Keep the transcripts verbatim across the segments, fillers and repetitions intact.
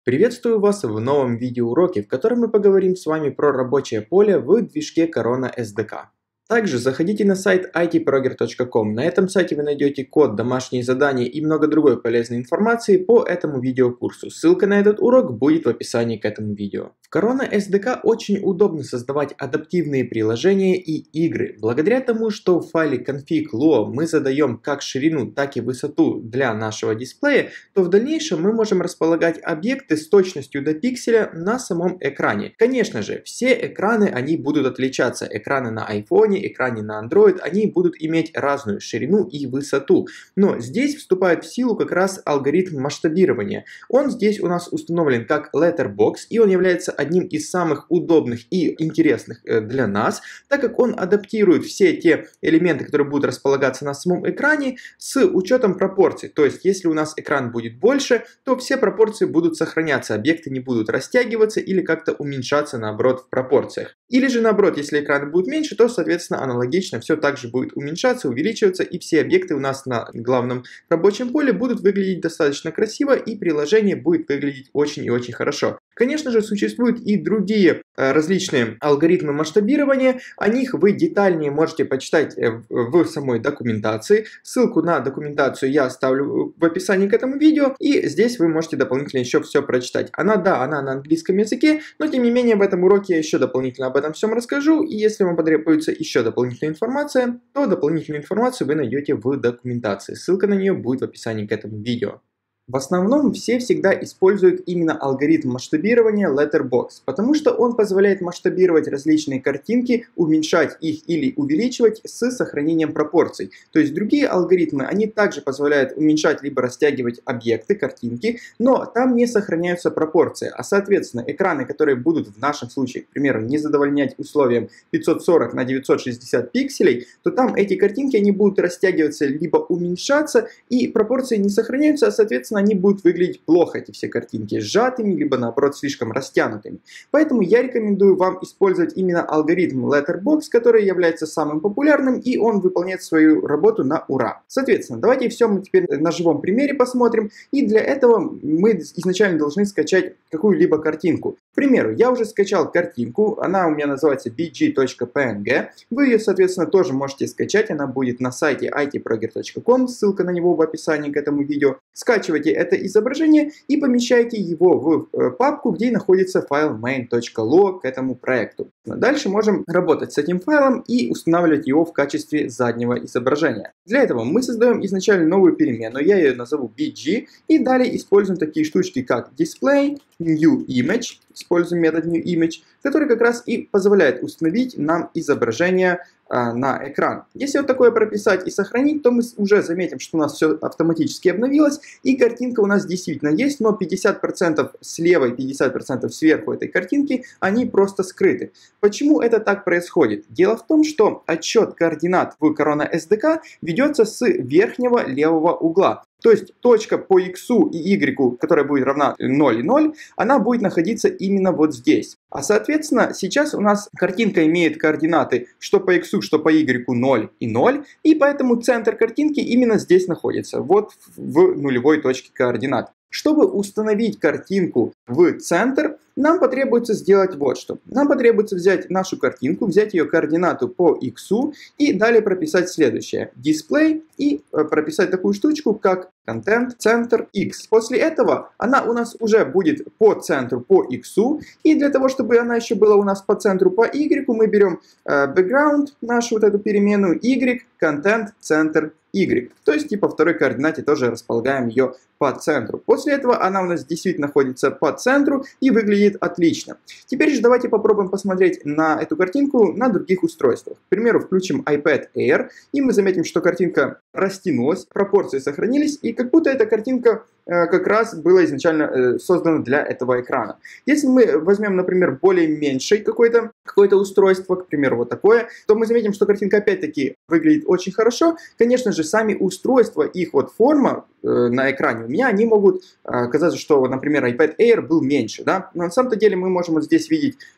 Приветствую вас в новом видеоуроке, в котором мы поговорим с вами про рабочее поле в движке Corona эс ди кей. Также заходите на сайт ай ти прогер точка ком. На этом сайте вы найдете код, домашние задания и много другой полезной информации по этому видеокурсу. Ссылка на этот урок будет в описании к этому видео. В Corona эс ди кей очень удобно создавать адаптивные приложения и игры. Благодаря тому, что в файле config.lo мы задаем как ширину, так и высоту для нашего дисплея, то в дальнейшем мы можем располагать объекты с точностью до пикселя на самом экране. Конечно же, все экраны они будут отличаться. Экраны на iPhone, экране на Android, они будут иметь разную ширину и высоту. Но здесь вступает в силу как раз алгоритм масштабирования. Он здесь у нас установлен как letterbox, и он является одним из самых удобных и интересных для нас, так как он адаптирует все те элементы, которые будут располагаться на самом экране, с учетом пропорций. То есть, если у нас экран будет больше, то все пропорции будут сохраняться, объекты не будут растягиваться или как-то уменьшаться, наоборот, в пропорциях. Или же наоборот, если экран будет меньше, то, соответственно, аналогично все также будет уменьшаться, увеличиваться, и все объекты у нас на главном рабочем поле будут выглядеть достаточно красиво, и приложение будет выглядеть очень и очень хорошо. Конечно же, существуют и другие э, различные алгоритмы масштабирования. О них вы детальнее можете почитать э, в, в самой документации. Ссылку на документацию я оставлю в описании к этому видео, и здесь вы можете дополнительно еще все прочитать. Она, да, она на английском языке, но тем не менее в этом уроке я еще дополнительно об этом всем расскажу, и если вам потребуется еще дополнительная информация, то дополнительную информацию вы найдете в документации. Ссылка на нее будет в описании к этому видео. В основном все всегда используют именно алгоритм масштабирования letterbox, потому что он позволяет масштабировать различные картинки, уменьшать их или увеличивать с сохранением пропорций. То есть другие алгоритмы, они также позволяют уменьшать либо растягивать объекты, картинки, но там не сохраняются пропорции, а соответственно экраны, которые будут в нашем случае, к примеру, не задовольнять условиям пятьсот сорок на девятьсот шестьдесят пикселей, то там эти картинки они будут растягиваться либо уменьшаться, и пропорции не сохраняются, а соответственно они будут выглядеть плохо, эти все картинки, сжатыми, либо наоборот слишком растянутыми. Поэтому я рекомендую вам использовать именно алгоритм letterbox, который является самым популярным, и он выполняет свою работу на ура. Соответственно, давайте все мы теперь на живом примере посмотрим, и для этого мы изначально должны скачать какую-либо картинку. К примеру, я уже скачал картинку, она у меня называется би джи точка пи эн джи, вы ее, соответственно, тоже можете скачать, она будет на сайте ай ти прогер точка ком, ссылка на него в описании к этому видео. Скачивайте это изображение и помещайте его в папку, где находится файл main точка lo к этому проекту. Дальше можем работать с этим файлом и устанавливать его в качестве заднего изображения. Для этого мы создаем изначально новую переменную, я ее назову би джи, и далее используем такие штучки как display, new image, используем метод new image, который как раз и позволяет установить нам изображение а, на экран. Если вот такое прописать и сохранить, то мы уже заметим, что у нас все автоматически обновилось, и картинка у нас действительно есть, но пятьдесят процентов слева и пятьдесят процентов сверху этой картинки, они просто скрыты. Почему это так происходит? Дело в том, что отсчет координат в Corona эс ди кей ведется с верхнего левого угла. То есть точка по x и y, которая будет равна ноль и ноль, она будет находиться именно вот здесь. А соответственно, сейчас у нас картинка имеет координаты что по x, что по y ноль и ноль, и поэтому центр картинки именно здесь находится, вот в нулевой точке координат. Чтобы установить картинку в центр, нам потребуется сделать вот что. Нам потребуется взять нашу картинку, взять ее координату по x и далее прописать следующее. Display и прописать такую штучку, как content center x. После этого она у нас уже будет по центру по x, и для того, чтобы она еще была у нас по центру по y, мы берем э, background, нашу вот эту переменную y, content center y. То есть и по второй координате тоже располагаем ее по центру. После этого она у нас действительно находится по центру и выглядит отлично. Теперь же давайте попробуем посмотреть на эту картинку на других устройствах. К примеру, включим iPad Air, и мы заметим, что картинка растянулась, пропорции сохранились, и как будто эта картинка э, как раз была изначально э, создана для этого экрана. Если мы возьмем, например, более меньшее какое-то какое-то устройство, к примеру, вот такое, то мы заметим, что картинка опять-таки выглядит очень хорошо. Конечно же, сами устройства, их вот форма э, на экране у меня, они могут э, казаться, что, например, iPad Air был меньше, да? Но на самом-то деле мы можем вот здесь видеть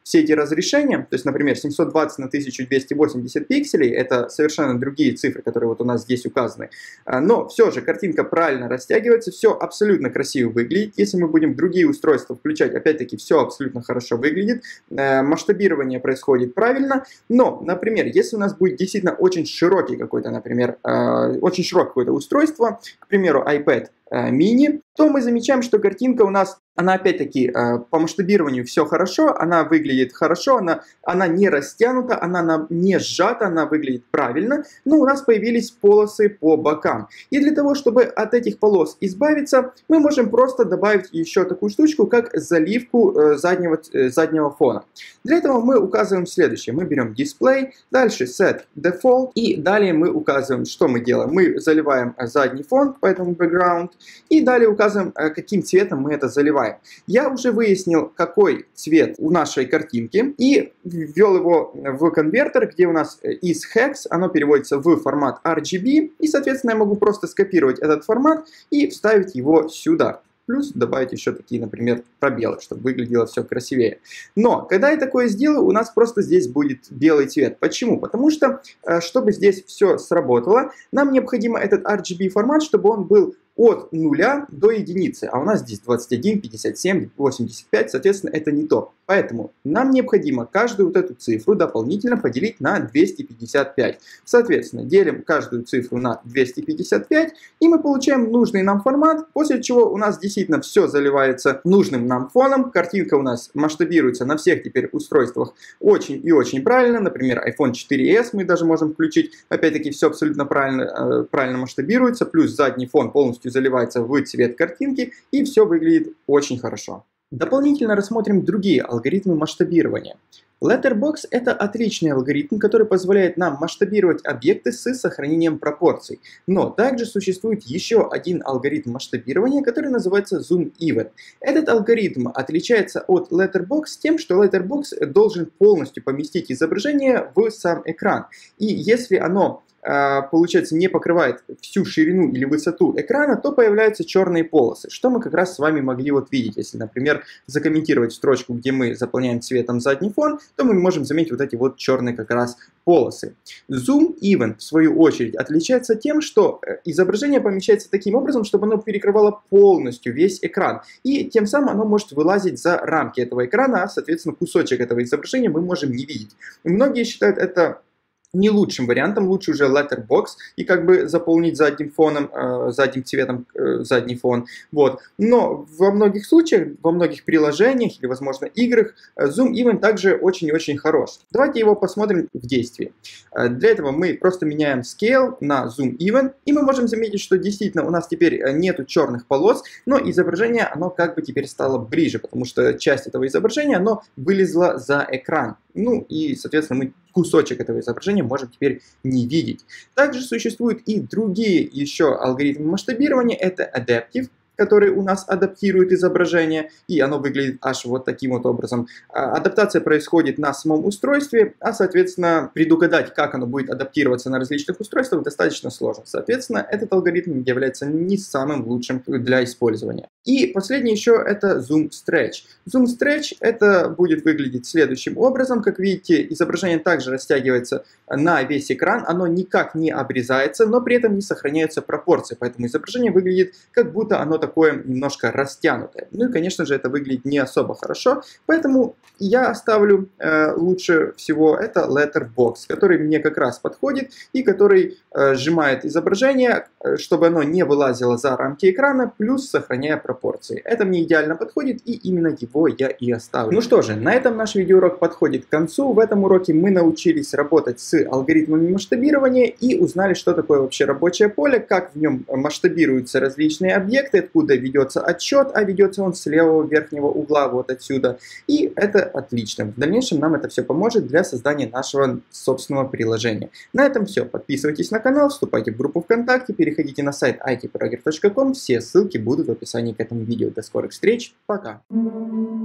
все эти разрешения, то есть, например, семьсот двадцать на тысячу двести восемьдесят пикселей, это совершенно другие цифры, которые вот у нас здесь указаны. Но все же картинка правильно растягивается, все абсолютно красиво выглядит. Если мы будем другие устройства включать, опять-таки все абсолютно хорошо выглядит. Масштабирование происходит правильно. Но, например, если у нас будет действительно очень широкий какой-то, например, очень широкое какое-то устройство, к примеру, iPad mini, то мы замечаем, что картинка у нас, она опять-таки по масштабированию все хорошо, она выглядит хорошо, она, она не растянута, она не сжата, она выглядит правильно, но у нас появились полосы по бокам. И для того, чтобы от этих полос избавиться, мы можем просто добавить еще такую штучку, как заливку заднего, заднего фона. Для этого мы указываем следующее. Мы берем Display, дальше Set Default, и далее мы указываем, что мы делаем. Мы заливаем задний фон, поэтому background, и далее указываем, каким цветом мы это заливаем. Я уже выяснил, какой цвет у нашей картинки, и ввел его в конвертер, где у нас из hex, оно переводится в формат ар джи би, и, соответственно, я могу просто скопировать этот формат и вставить его сюда. Плюс добавить еще такие, например, пробелы, чтобы выглядело все красивее. Но, когда я такое сделаю, у нас просто здесь будет белый цвет. Почему? Потому что, чтобы здесь все сработало, нам необходимо этот ар джи би формат, чтобы он был от нуля до единицы, а у нас здесь двадцать один, пятьдесят семь, восемьдесят пять, соответственно, это не то. Поэтому нам необходимо каждую вот эту цифру дополнительно поделить на двести пятьдесят пять. Соответственно, делим каждую цифру на двести пятьдесят пять, и мы получаем нужный нам формат, после чего у нас действительно все заливается нужным нам фоном, картинка у нас масштабируется на всех теперь устройствах очень и очень правильно, например, iPhone четыре эс мы даже можем включить, опять-таки все абсолютно правильно, правильно масштабируется, плюс задний фон полностью заливается в цвет картинки, и все выглядит очень хорошо. Дополнительно рассмотрим другие алгоритмы масштабирования. Letterbox — это отличный алгоритм, который позволяет нам масштабировать объекты с сохранением пропорций. Но также существует еще один алгоритм масштабирования, который называется Zoom Even. Этот алгоритм отличается от Letterbox тем, что Letterbox должен полностью поместить изображение в сам экран. И если оно получается, не покрывает всю ширину или высоту экрана, то появляются черные полосы, что мы как раз с вами могли вот видеть. Если, например, закомментировать строчку, где мы заполняем цветом задний фон, то мы можем заметить вот эти вот черные как раз полосы. Zoom Even, в свою очередь, отличается тем, что изображение помещается таким образом, чтобы оно перекрывало полностью весь экран. И тем самым оно может вылазить за рамки этого экрана, а, соответственно, кусочек этого изображения мы можем не видеть. И многие считают это не лучшим вариантом, лучше уже Letterbox и как бы заполнить задним фоном, э, задним цветом э, задний фон. Вот. Но во многих случаях, во многих приложениях или, возможно, играх Zoom Even также очень и очень хорош. Давайте его посмотрим в действии. Э, для этого мы просто меняем Scale на Zoom Even, и мы можем заметить, что действительно у нас теперь нету черных полос, но изображение, оно как бы теперь стало ближе, потому что часть этого изображения, оно вылезла за экран. Ну и, соответственно, мы кусочек этого изображения можем теперь не видеть. Также существуют и другие еще алгоритмы масштабирования. Это Adaptive, который у нас адаптирует изображение, и оно выглядит аж вот таким вот образом. Адаптация происходит на самом устройстве, а, соответственно, предугадать, как оно будет адаптироваться на различных устройствах, достаточно сложно. Соответственно, этот алгоритм является не самым лучшим для использования. И последний еще это Zoom Stretch. Zoom Stretch это будет выглядеть следующим образом. Как видите, изображение также растягивается на весь экран, оно никак не обрезается, но при этом не сохраняются пропорции, поэтому изображение выглядит как будто оно такое немножко растянутое. Ну и, конечно же, это выглядит не особо хорошо, поэтому я оставлю э, лучше всего это Letterbox, который мне как раз подходит и который э, сжимает изображение, чтобы оно не вылазило за рамки экрана, плюс сохраняя пропорции. Это мне идеально подходит, и именно его я и оставлю. Ну что же, на этом наш видеоурок подходит к концу. В этом уроке мы научились работать с алгоритмами масштабирования и узнали, что такое вообще рабочее поле, как в нем масштабируются различные объекты, откуда ведется отсчет, а ведется он с левого верхнего угла, вот отсюда. И это отлично. В дальнейшем нам это все поможет для создания нашего собственного приложения. На этом все. Подписывайтесь на канал, вступайте в группу ВКонтакте, переходите на сайт ай ти прогер точка ком, все ссылки будут в описании к этому видео. До скорых встреч, пока!